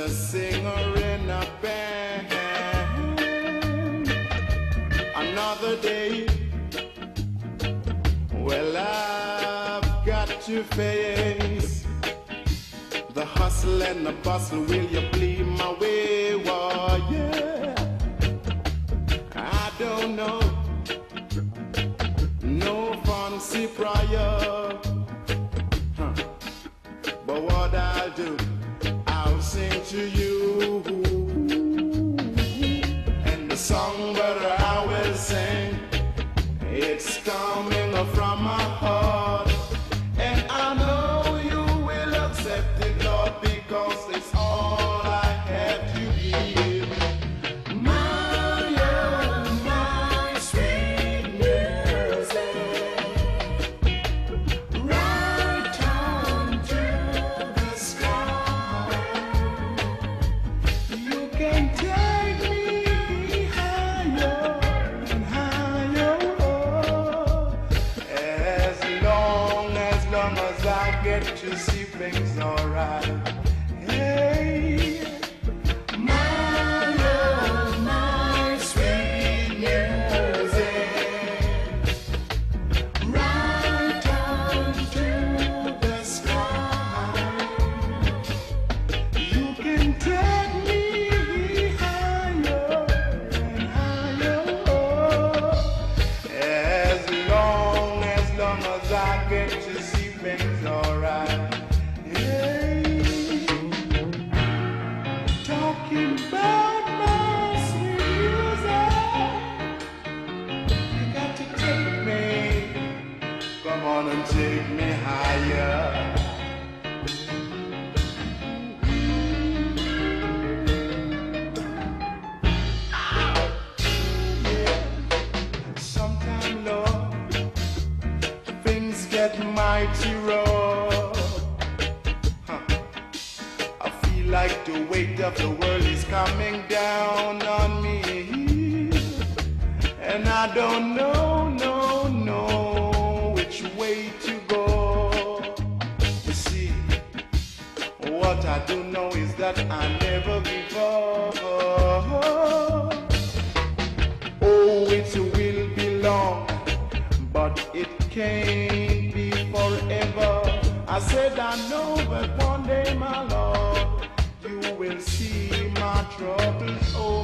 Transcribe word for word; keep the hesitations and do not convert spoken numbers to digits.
a singer in a band. Another day, well, I've got to face the hustle and the bustle. Will you please my way? Well, yeah, I don't know no fancy prior, huh. But what I'll do, I'll sing to you, and the song that I will sing, it's coming from my heart, and I know you will accept it, Lord, because it's all I have to give. My, oh, my sweet music, right on to the sky. You can take me higher and higher, as long, as long as I get to see things alright. Hey, my, oh, my sweet music, right on to the sky. You can take me higher and higher, as long, as long as I get to see things alright. Hey, talking about my sweet music, you got to take me, come on and take me higher. Sometime, Lord, things get mighty rough, huh. I feel like the weight of the world is coming down on me, and I don't know, no, no, which way to go. You see, what I do know is that I never give up. Oh, it will be long, but it can't be forever. I said I know that one day, my Lord, you will see my troubles over.